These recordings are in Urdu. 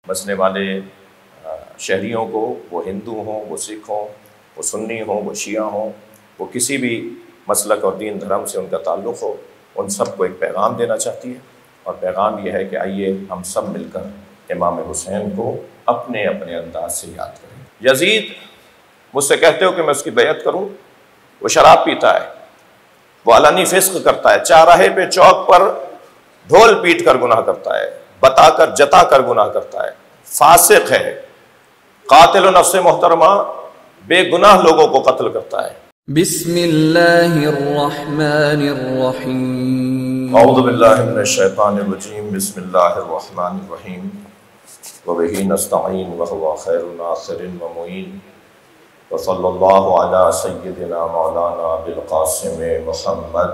بسنے والے شہریوں کو، وہ ہندو ہوں، وہ سکھ ہوں، وہ سنی ہوں، وہ شیعہ ہوں، وہ کسی بھی مسلک اور دین دھرم سے ان کا تعلق ہو، ان سب کو ایک پیغام دینا چاہتی ہے، اور پیغام یہ ہے کہ آئیے ہم سب مل کر امام حسین کو اپنے اپنے انداز سے یاد کریں۔ یزید مجھ سے کہتے ہو کہ میں اس کی بیعت کروں، وہ شراب پیتا ہے، وہ علنی فسق کرتا ہے، چاراہے پہ چوک پر ڈھول پیٹ کر گناہ کرتا ہے، بتا کر جتا کر گناہ کرتا ہے، فاسق ہے، قاتل و نفس محترمہ بے گناہ لوگوں کو قتل کرتا ہے۔ بسم اللہ الرحمن الرحیم۔ اعوذ باللہ من الشیطان الرجیم، بسم اللہ الرحمن الرحیم، وبہ نستعین وہو خیر ناصر ومعین، وصلی اللہ علی سیدنا مولانا بالقاسم محمد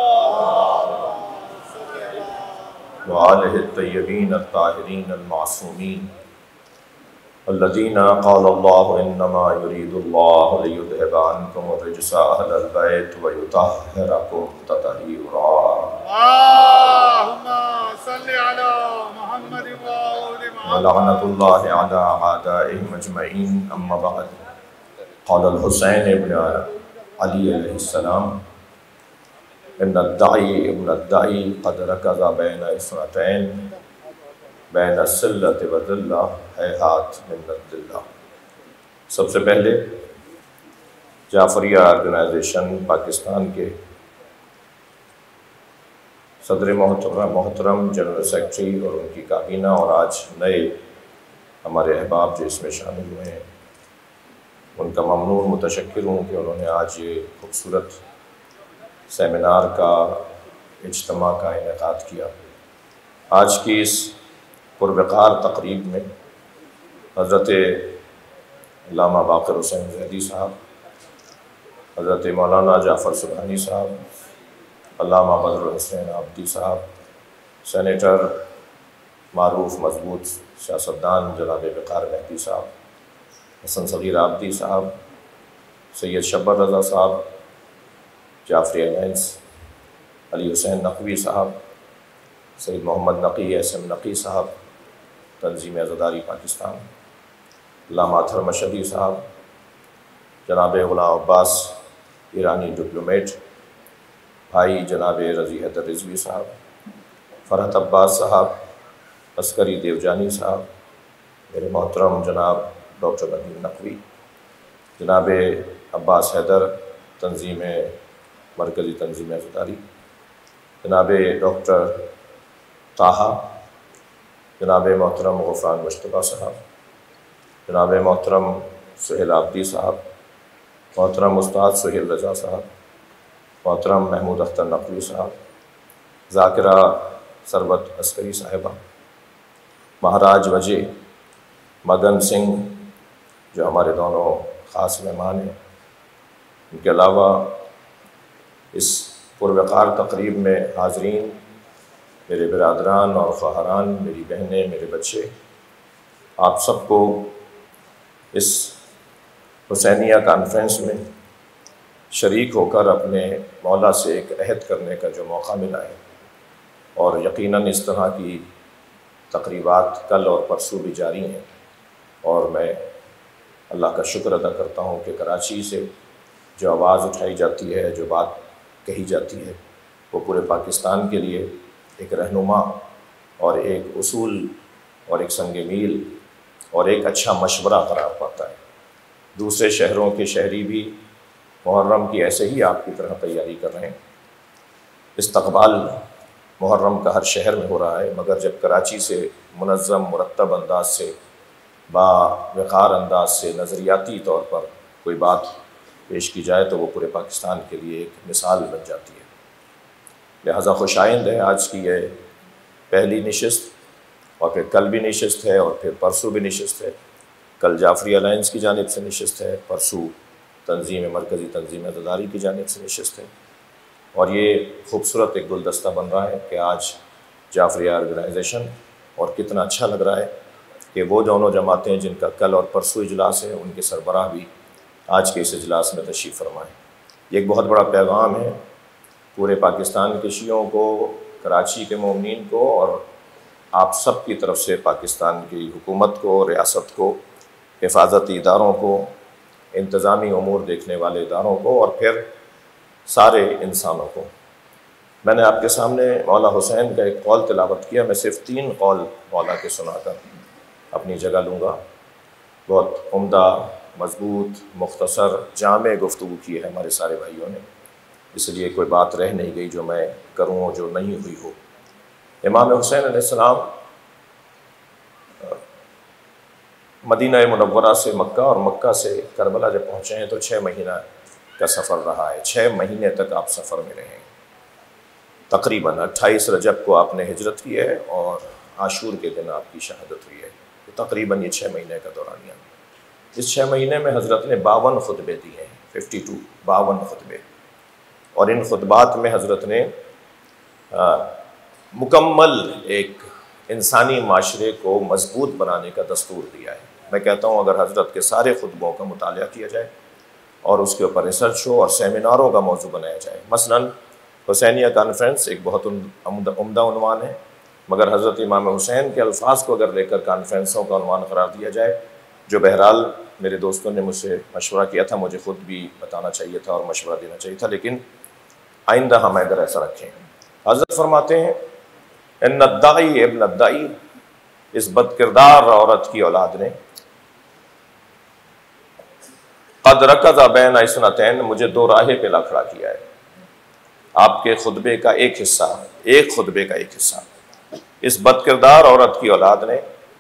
وآلہ الطیبین الطاہرین المعصومین الذین قال اللہ انما یرید اللہ لیذھب عنکم الرجس اہل البیت ویطہرکم تطہیرا۔ اللہم صلی علی محمد وآل محمد۔ ولعنۃ اللہ علی اعدائہم اجمعین، اما بعد۔ قال الحسین ابن علی علیہ السلام ان الدعی قد رکض بین اثنتین بین السلۃ والذلہ ہیہات من الذلہ۔ سب سے پہلے جعفریہ آرگنائزیشن پاکستان کے صدر محترم جنرل سیکرٹری اور ان کی کابینہ، اور آج نئے ہمارے احباب جو اس میں شامل ہوئے ہیں، ان کا ممنون متشکر ہوں کہ انہوں نے آج یہ خوبصورت سیمینار کا اجتماع کا انعقاد کیا۔ آج کی اس پروقار تقریب میں حضرت علامہ باقر حسین زیدی صاحب، حضرت مولانا جعفر سبحانی صاحب، علامہ بدر حسین عابدی صاحب، سینیٹر معروف مضبوط سیاستدان جناب وقار مہدی صاحب، حسن صغیر عابدی صاحب، سید شبر رضا صاحب، جعفری الائنس علی حسین نقوی صاحب، سید محمد نقی اسم نقی صاحب، تنظیم عزاداری پاکستان، علامہ اطہر مشہدی صاحب، جناب غلام عباس ایرانی ڈپلومیٹ، بھائی جناب رضی حیدر رضوی صاحب، فرحت عباس صاحب، عسکری دیوجانی صاحب، میرے محترم جناب ڈاکٹر ندیم نقوی، جناب عباس حیدر مرکزی تنظیم عزاداری، جناب ڈاکٹر طاہا، جناب محترم غفران مشتبہ صاحب، جناب محترم سہیل عابدی صاحب، محترم استاد سہیل رضا صاحب، محترم محمود اختر نقوی صاحب، ذاکرہ ثروت عسکری صاحبہ، مہاراج وجہ مگن سنگھ جو ہمارے دونوں خاص مہمان ہیں، ان کے علاوہ اس پروقار تقریب میں حاضرین، میرے برادران اور خواہران، میری بہنیں، میرے بچے، آپ سب کو اس حسینیہ کانفرنس میں شریک ہو کر اپنے مولا سے ایک عہد کرنے کا جو موقع ملا ہے، اور یقیناً اس طرح کی تقریبات کل اور پرسوں بھی جاری ہیں، اور میں اللہ کا شکر ادا کرتا ہوں کہ کراچی سے جو آواز اٹھائی جاتی ہے، جو بات کہی جاتی ہے، وہ پورے پاکستان کے لیے ایک رہنما اور ایک اصول اور ایک سنگ میل اور ایک اچھا مشورہ قرار پاتا ہے۔ دوسرے شہروں کے شہری بھی محرم کی ایسے ہی آپ کی طرح تیاری کر رہے ہیں۔ استقبال محرم کا ہر شہر میں ہو رہا ہے، مگر جب کراچی سے منظم مرتب انداز سے، با وقار انداز سے، نظریاتی طور پر کوئی بات پیش کی جائے تو وہ پورے پاکستان کے لیے ایک مثال بن جاتی ہے۔ لہٰذا خوش آئند ہے آج کی یہ پہلی نشست، اور پھر کل بھی نشست ہے، اور پھر پرسوں بھی نشست ہے۔ کل جعفری الائنس کی جانب سے نشست ہے، پرسوں مرکزی تنظیم عزاداری کی جانب سے نشست ہے، اور یہ خوبصورت ایک گلدستہ بن رہا ہے کہ آج جعفری آرگنائزیشن، اور کتنا اچھا لگ رہا ہے کہ وہ دونوں جماعتیں جن کا کل اور پرسوں اجلاس ہے، ان کے سربراہ بھی آج کے اس اجلاس میں تشریف فرمائیں۔ یہ ایک بہت بڑا پیغام ہے پورے پاکستان کے شیعوں کو، کراچی کے مومنین کو، اور آپ سب کی طرف سے پاکستان کی حکومت کو، ریاست کو، حفاظتی اداروں کو، انتظامی امور دیکھنے والے اداروں کو، اور پھر سارے انسانوں کو۔ میں نے آپ کے سامنے مولا حسین کا ایک قول تلاوت کیا، میں صرف 3 قول مولا کے سنا کر اپنی جگہ لوں گا۔ بہت عمدہ، مضبوط، مختصر، جامع گفتگو کی ہے ہمارے سارے بھائیوں نے، اس لیے کوئی بات رہ نہیں گئی جو میں کروں اور جو نہیں ہوئی ہو۔ امام حسین علیہ السلام مدینہ منورہ سے مکہ اور مکہ سے کربلا جب پہنچے ہیں تو 6 مہینہ کا سفر رہا ہے۔ 6 مہینے تک آپ سفر میں رہے ہیں۔ تقریباً 28 رجب کو آپ نے ہجرت کی ہے اور عاشور کے دن آپ کی شہادت ہوئی ہے۔ تو تقریباً یہ 6 مہینے کا دورانیہ۔ اس 6 مہینے میں حضرت نے 52 خطبے دیے ہیں، 52 خطبے، اور ان خطبات میں حضرت نے مکمل ایک انسانی معاشرے کو مضبوط بنانے کا دستور دیا ہے۔ میں کہتا ہوں اگر حضرت کے سارے خطبوں کا مطالعہ کیا جائے اور اس کے اوپر ریسرچ ہو اور سیمیناروں کا موضوع بنایا جائے، مثلاً حسینیہ کانفرنس ایک بہت عمدہ عنوان ہے، مگر حضرت امام حسین کے الفاظ کو اگر لے کر کانفرنسوں کا عنوان قرار دیا جائے، جو بہرحال میرے دوستوں نے مجھ سے مشورہ کیا تھا، مجھے خود بھی بتانا چاہیے تھا اور مشورہ دینا چاہیے تھا، لیکن آئندہ ہم اگر ایسا رکھیں۔ حضرت فرماتے ہیں ان الداعی ابن الداعی، اس بد کردار عورت کی اولاد نے، قد رکض بین اثنتین، مجھے 2 راہیں پہ لا کھڑا کیا ہے۔ آپ کے خطبے کا ایک حصہ، اس بد کردار عورت کی اولاد نے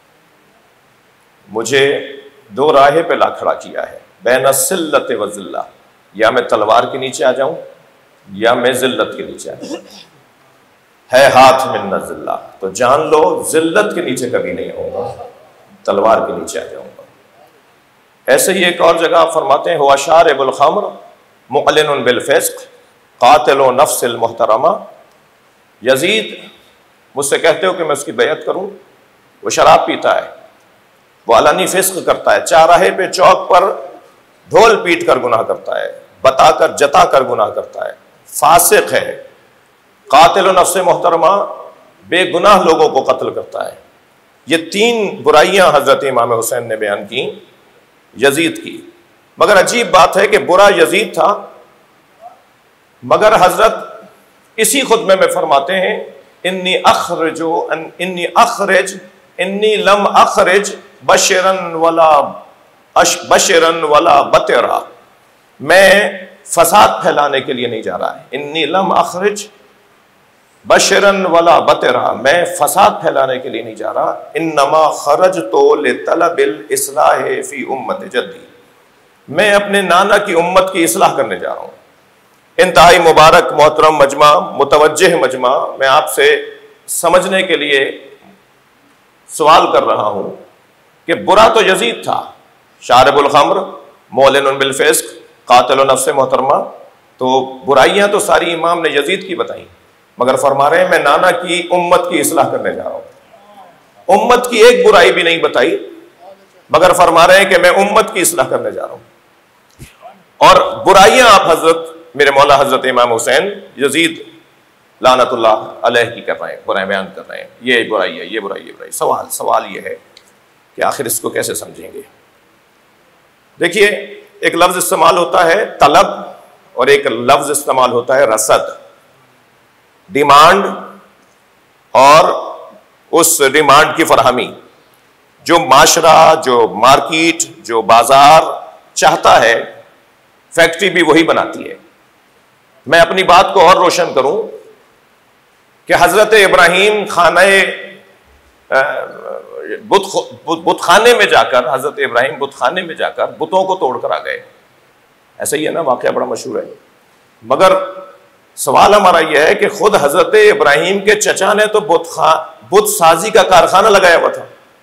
مجھے 2 راہیں پہ لا کھڑا کیا ہے، بین السلۃ والذلہ، یا میں تلوار کے نیچے آ جاؤں یا میں ذلت کے نیچے آ جاؤں۔ ہے ہاتھ من الذلہ، تو جان لو ذلت کے نیچے کبھی نہیں ہوں گا، تلوار کے نیچے آ جاؤں گا۔ ایسے ہی ایک اور جگہ آپ فرماتے ہیں ہوا شارب الخمر معلن بالفسق قاتل و نفس المحترمہ، یزید مجھ سے کہتے ہو کہ میں اس کی بیعت کروں، وہ شراب پیتا ہے، وہ علنی فسق کرتا ہے، چاراہے پہ چوک پر ڈھول پیٹ کر گناہ کرتا ہے، بتا کر جتا کر گناہ کرتا ہے، فاسق ہے، قاتل و نفس محترمہ، بے گناہ لوگوں کو قتل کرتا ہے۔ یہ 3 برائیاں حضرت امام حسین نے بیان کی یزید کی۔ مگر عجیب بات ہے کہ برا یزید تھا، مگر حضرت اسی خطبے میں فرماتے ہیں انی لم اخرج بشرن ولا بطرا، میں فساد پھیلانے کے لیے نہیں جا رہا ہے، انی لم اخرج بشرن ولا بطرا، میں فساد پھیلانے کے لیے نہیں جا رہا، انما خرجت لطلب الاصلاح فی امت جدی، میں اپنے نانا کی امت کی اصلاح کرنے جا رہا ہوں۔ انتہائی مبارک محترم مجمع، متوجہ مجمع، میں آپ سے سمجھنے کے لیے سوال کر رہا ہوں کہ برا تو یزید تھا، شارب الخمر، معلن بالفسق، قاتل نفس محترمہ، تو برائیاں تو ساری امام نے یزید کی بتائیں، مگر فرما رہے ہیں میں نانا کی امت کی اصلاح کرنے جا رہا ہوں۔ امت کی ایک برائی بھی نہیں بتائی، مگر فرما رہے ہیں کہ میں امت کی اصلاح کرنے جا رہا ہوں۔ اور برائیاں آپ حضرت میرے مولا حضرت امام حسین یزید لعنت اللہ علیہ کی کر رہے ہیں، برائے بیان کر رہے ہیں، یہ برائی ہے، یہ برائی، یہ برائی۔ سوال یہ ہے کہ آخر اس کو کیسے سمجھیں گے؟ دیکھیے، ایک لفظ استعمال ہوتا ہے طلب اور ایک لفظ استعمال ہوتا ہے رصد، ڈیمانڈ اور اس ڈیمانڈ کی فراہمی۔ جو معاشرہ، جو مارکیٹ، جو بازار چاہتا ہے، فیکٹری بھی وہی بناتی ہے۔ میں اپنی بات کو اور روشن کروں کہ حضرت ابراہیم بت خانے میں جا کر، حضرت ابراہیم بت خانے میں جا کر بتوں کو توڑ کر آ گئے، ایسا ہی ہے نا، واقعہ بڑا مشہور ہے۔ مگر سوال ہمارا یہ ہے کہ خود حضرت ابراہیم کے چچا نے تو بت سازی کا کارخانہ لگایا ہوا تھا،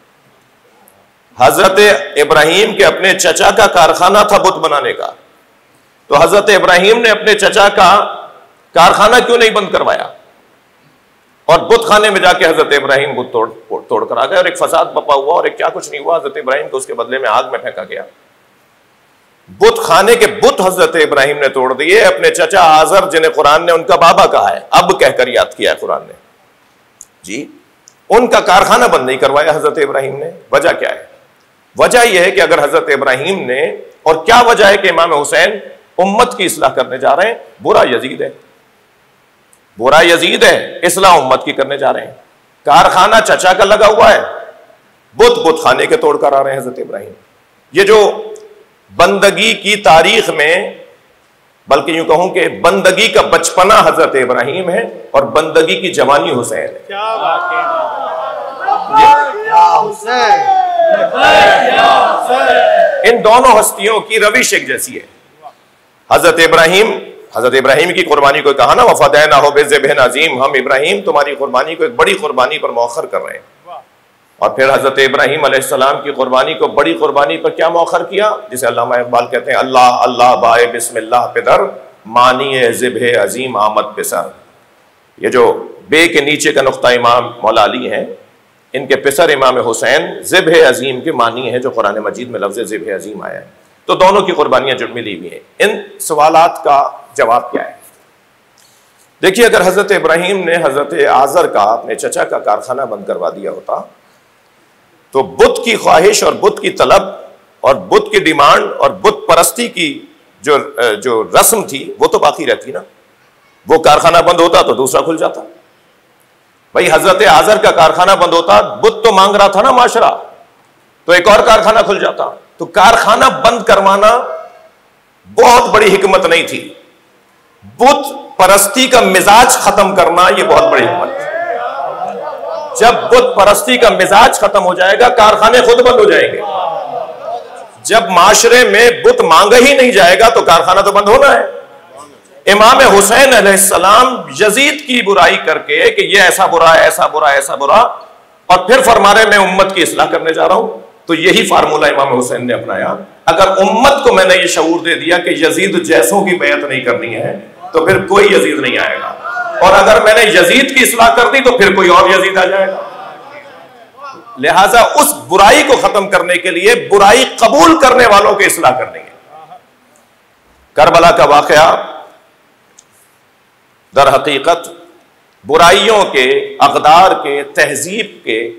حضرت ابراہیم کے اپنے چچا کا کارخانہ تھا بت بنانے کا، تو حضرت ابراہیم نے اپنے چچا کا کارخانہ کیوں نہیں بند کروایا؟ اور بت خانے میں جا کے حضرت ابراہیم بت توڑ کر آ گئے، اور ایک فساد بپا ہوا، اور ایک کیا کچھ نہیں ہوا، حضرت ابراہیم کو اس کے بدلے میں آگ میں پھینکا گیا۔ بت خانے کے بت حضرت ابراہیم نے توڑ دیے، اپنے چچا آزر جنہیں قرآن نے ان کا بابا کہا ہے، اب کہہ کر یاد کیا ہے قرآن نے، جی ان کا کارخانہ بند نہیں کروایا حضرت ابراہیم نے. وجہ کیا ہے؟ وجہ یہ ہے کہ اگر حضرت ابراہیم نے، اور کیا وجہ ہے کہ امام حسین امت کی اصلاح کرنے جا رہے ہیں؟ برا یزید ہے، برا یزید ہے، اصلاح امت کی کرنے جا رہے ہیں. کارخانہ چچا کا لگا ہوا ہے، بت خانے کے توڑ کر آ رہے ہیں حضرت ابراہیم. یہ جو بندگی کی تاریخ میں، بلکہ یوں کہوں کہ بندگی کا بچپنا حضرت ابراہیم ہے اور بندگی کی جوانی حسین ہے. کیا بات ہے. ان دونوں ہستیوں کی روش ایک جیسی ہے. حضرت ابراہیم کی قربانی کو کہا نا وَفَدَيْنَاهُ بِذِبْحٍ عَظِيمٍ، ہم ابراہیم تمہاری قربانی کو ایک بڑی قربانی پر مؤخر کر رہے ہیں. اور پھر حضرت ابراہیم علیہ السلام کی قربانی کو بڑی قربانی پر کیا مؤخر کیا؟ جسے علامہ اقبال کہتے ہیں اللہ اللہ بائے بسم اللہ پدر، مانی ذبح عظیم آمد پسر. یہ جو بے کے نیچے کا نقطہ امام مولا علی ہیں، ان کے پسر امام حسین ذبح عظیم کے معنی ہے جو قرآن مجید میں لفظ ذبح عظیم آیا ہے. تو دونوں کی قربانیاں جو ملی ہوئی ہیں. ان سوالات کا جواب کیا ہے؟ دیکھیے، اگر حضرت ابراہیم نے حضرت آزر کا، اپنے چچا کا کارخانہ بند کروا دیا ہوتا تو بت کی خواہش اور بت کی طلب اور بت کی ڈیمانڈ اور بت پرستی کی جو رسم تھی وہ تو باقی رہتی نا. وہ کارخانہ بند ہوتا تو دوسرا کھل جاتا. بھائی حضرت آزر کا کارخانہ بند ہوتا، بت تو مانگ رہا تھا نا معاشرہ، تو ایک اور کارخانہ کھل جاتا. تو کارخانہ بند کروانا بہت بڑی حکمت نہیں تھی. بت پرستی کا مزاج ختم کرنا یہ بہت بڑی حکمت تھی. جب بت پرستی کا مزاج ختم ہو جائے گا کارخانے خود بند ہو جائیں گے. جب معاشرے میں بت مانگا ہی نہیں جائے گا تو کارخانہ تو بند ہونا ہے. امام حسین علیہ السلام یزید کی برائی کر کے کہ یہ ایسا برا ہے، ایسا برا، ایسا برا، اور پھر فرما رہے میں امت کی اصلاح کرنے جا رہا ہوں. تو یہی فارمولہ امام حسین نے اپنایا. اگر امت کو میں نے یہ شعور دے دیا کہ یزید جیسوں کی بیعت نہیں کرنی ہے تو پھر کوئی یزید نہیں آئے گا، اور اگر میں نے یزید کی اصلاح کر دی تو پھر کوئی اور یزید آ جائے گا. لہٰذا اس برائی کو ختم کرنے کے لیے برائی قبول کرنے والوں کی اصلاح کرنی ہے. کربلا کا واقعہ در حقیقت برائیوں کے، اقدار کے، تہذیب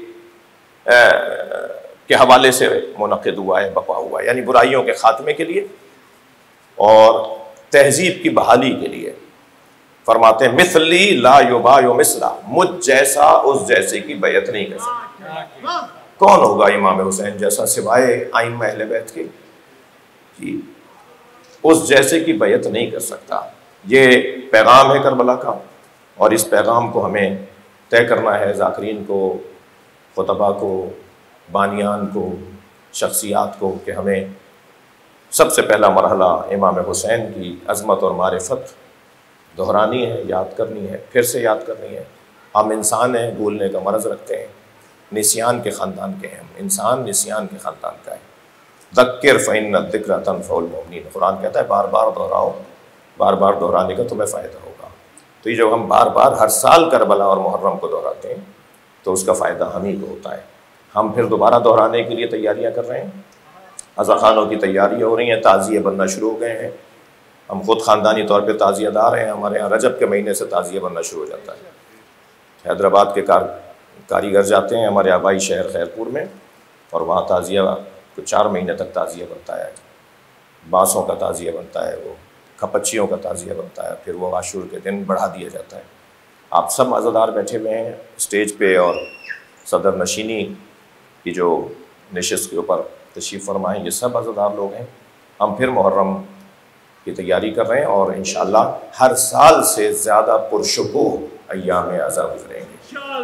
کے حوالے سے منعقد ہوا ہے، بپا ہوا ہے. یعنی برائیوں کے خاتمے کے لیے اور تہذیب کی بحالی کے لیے. فرماتے ہیں مثلی لا یباع مثلا، مجھ جیسا اس جیسے کی بیعت نہیں کر سکتا. کون ہوگا امام حسین جیسا سوائے ائمہ اہل بیت کے؟ جی، اس جیسے کی بیعت نہیں کر سکتا. یہ پیغام ہے کربلا کا، اور اس پیغام کو ہمیں طے کرنا ہے. ذاکرین کو، خطبہ کو، بانیان کو، شخصیات کو، کہ ہمیں سب سے پہلا مرحلہ امام حسین کی عظمت اور معرفت دہرانی ہے، یاد کرنی ہے، پھر سے یاد کرنی ہے. ہم انسان ہیں، بھولنے کا مرض رکھتے ہیں، نسیان کے خاندان کے ہیں. ہم انسان نسیان کے خاندان کا ہے. ذکر فإن الذکر تنفع المؤمنین، قرآن کہتا ہے بار بار دہراؤ، بار بار دہرانے کا تمہیں فائدہ ہوگا. تو یہ جب ہم بار بار ہر سال کربلا اور محرم کو دہراتے ہیں تو اس کا فائدہ ہم ہی کو ہوتا ہے. ہم پھر دوبارہ دہرانے کے لیے تیاریاں کر رہے ہیں. عزاخانوں کی تیاریاں ہو رہی ہیں، تعزیے بننا شروع ہو گئے ہیں. ہم خود خاندانی طور پہ تعزیہ دار ہیں. ہمارے یہاں رجب کے مہینے سے تعزیہ بننا شروع ہو جاتا ہے. حیدرآباد کے کاریگر جاتے ہیں ہمارے آبائی شہر خیرپور میں، اور وہاں تعزیہ کو 4 مہینے تک تعزیہ بنتا ہے. بانسوں کا تعزیہ بنتا ہے، وہ کھپچیوں کا تعزیہ بنتا ہے، پھر وہ عاشور کے دن بڑھا دیا جاتا ہے. آپ سب عزادار بیٹھے ہوئے ہیں اسٹیج پہ، اور صدر نشینی کی جو نشست کے اوپر تشریف فرمائیں، یہ سب عزادار لوگ ہیں. ہم پھر محرم کی تیاری کر رہے ہیں، اور انشاءاللہ ہر سال سے زیادہ پرشکوہ ایام عزا گزریں گے.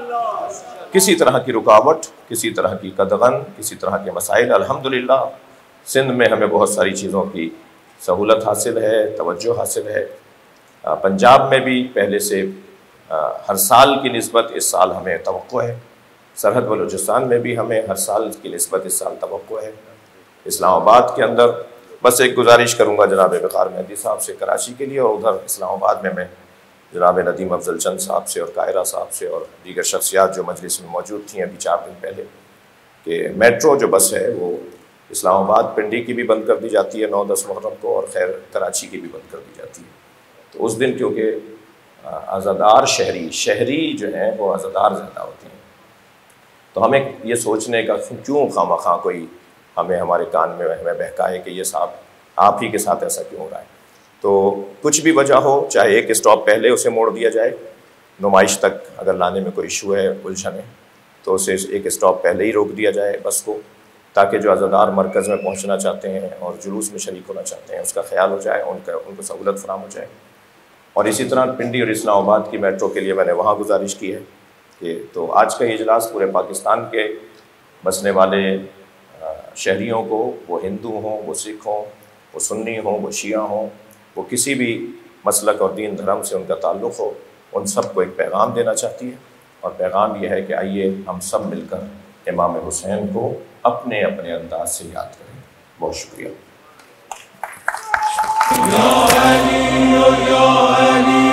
کسی طرح کی رکاوٹ، کسی طرح کی قدغن، کسی طرح کے مسائل، الحمدللہ سندھ میں ہمیں بہت ساری چیزوں کی سہولت حاصل ہے، توجہ حاصل ہے. پنجاب میں بھی پہلے سے ہر سال کی نسبت اس سال ہمیں توقع ہے. سرحد بلوچستان میں بھی ہمیں ہر سال کی نسبت اس سال توقع ہے. اسلام آباد کے اندر بس ایک گزارش کروں گا جناب وقار مہدی صاحب سے کراچی کے لیے، اور ادھر اسلام آباد میں جناب ندیم افضل چند صاحب سے اور قاہرہ صاحب سے اور دیگر شخصیات جو مجلس میں موجود تھیں ابھی 4 دن پہلے، کہ میٹرو جو بس ہے وہ اسلام آباد پنڈی کی بھی بند کر دی جاتی ہے 9-10 محرم کو، اور خیر کراچی کی بھی بند کر دی جاتی ہے. تو اس دن کیونکہ عزادار شہری جو ہیں وہ عزادار زیادہ ہوتے ہیں، تو ہمیں یہ سوچنے کا کیوں خواہ کوئی ہمارے کان میں ہمیں بہکائے کہ یہ صاحب آپ ہی کے ساتھ ایسا کیوں ہو رہا ہے. تو کچھ بھی وجہ ہو، چاہے ایک اسٹاپ پہلے اسے موڑ دیا جائے، نمائش تک اگر لانے میں کوئی ایشو ہے، الجھن ہے، تو اسے ایک اسٹاپ پہلے ہی روک دیا جائے بس کو، تاکہ جو عزادار مرکز میں پہنچنا چاہتے ہیں اور جلوس میں شریک ہونا چاہتے ہیں اس کا خیال ہو جائے، ان کو سہولت فراہم ہو جائے. اور اسی طرح پنڈی اور اسلام آباد کی میٹرو کے لیے میں نے وہاں گزارش کی ہے کہ تو آج کا یہ اجلاس پورے پاکستان کے بسنے والے شہریوں کو، وہ ہندو ہوں، وہ سکھ ہوں، وہ سنی ہوں، وہ شیعہ ہوں، وہ کسی بھی مسلک اور دین دھرم سے ان کا تعلق ہو، ان سب کو ایک پیغام دینا چاہتی ہے. اور پیغام یہ ہے کہ آئیے ہم سب مل کر امام حسین کو اپنے اپنے انداز سے یاد کریں. بہت شکریہ.